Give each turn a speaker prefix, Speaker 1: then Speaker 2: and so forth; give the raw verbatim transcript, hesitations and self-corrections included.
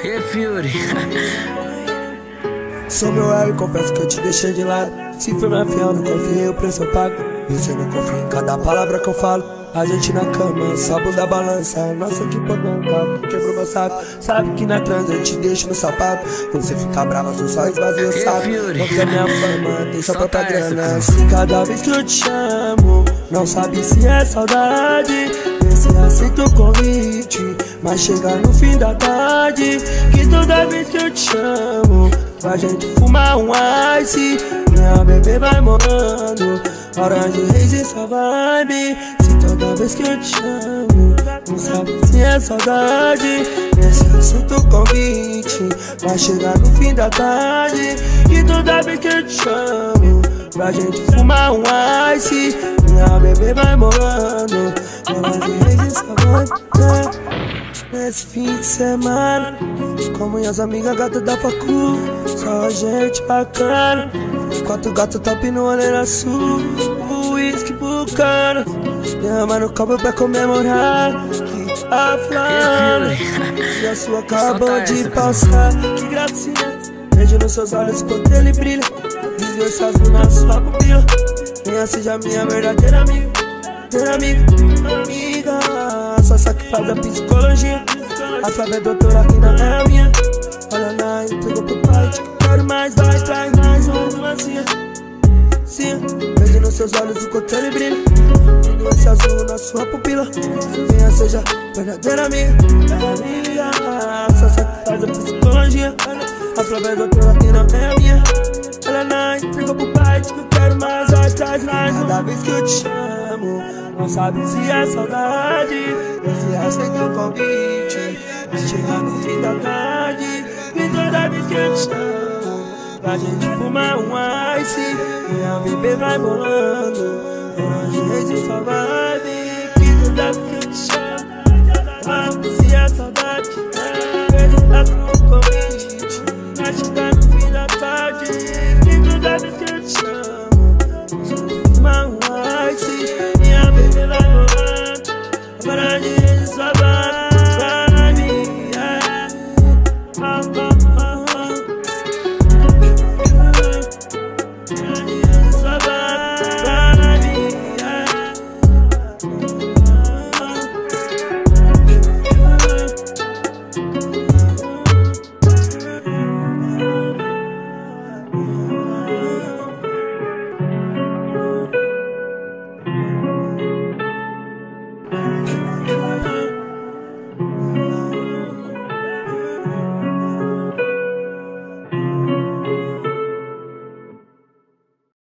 Speaker 1: E Fury.
Speaker 2: Sou meu ego, confesso que eu te deixei de lado. Se for minha fiel, não confiei, o preço eu pago. Você não confia em cada palavra que eu falo. A gente na cama, só bunda balança. Nossa, que pornô, quebrou meu saco. Sabe que na trans eu te deixo no sapato. Você fica brava, sou só esvazio o saco. Não quer minha fama, tem sua própria grana. Se cada vez que eu te chamo, não sabe se é saudade. Vê se aceita o convite, mas chega no fim da tarde. Que toda vez que eu te chamo, pra gente fumar um ice, minha bebê vai morando. Orange Reis e sua vibe. Se toda vez que eu te chamo, não sabe se é saudade. Nesse assunto o convite vai chegar no fim da tarde. E toda vez que eu te chamo, pra gente fumar um ice, minha bebê vai morando. Orange Reis e sua vibe. Nesse fim de semana, com minhas amigas gatas da facu, só gente bacana. Quatro gatos top no olho sul, uísque bucana. Derrama no copo pra comemorar que a flama e a sua acabou de passar. Que gracinha, vejo nos seus olhos enquanto ele brilha. Viseu essas lunas sua pupila. Venha seja minha verdadeira amiga, verdadeira amiga, amiga. Só essa que faz a psicologia. A Flávia é doutora, aqui não é a minha. Olha lá, entregou pro pai, te quero mais, vai, traz mais uma cia. Cia, vejo nos seus olhos o quanto ele brilha. Vendo esse azul na sua pupila. Venha seja verdadeira amiga, amiga. Só essa que faz a psicologia. A Flávia é doutora, aqui não é a minha. Olha lá, entregou pro pai, te quero mais, vai, traz mais. Cada vez que eu te chamo, não sabe se é saudade. Se aceita o convite, vai chegar no fim da tarde. E toda vez que eu te chamo, pra gente fumar um ice, minha bebê vai bolando. Orange Reis e sua vibe. Que toda vez que eu te chamo, não sabe se é saudade.